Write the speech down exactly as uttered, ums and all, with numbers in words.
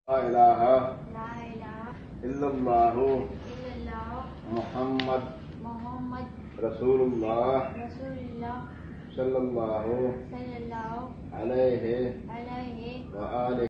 ला इलाहा ला इलाहा इल्लल्लाहु इल्लल्लाह मुहम्मद मोहम्मद रसूलुल्लाह रसूलुल्लाह सल्लल्लाहु सल्लल्लाहु अलैहि अलैहि व आलिहि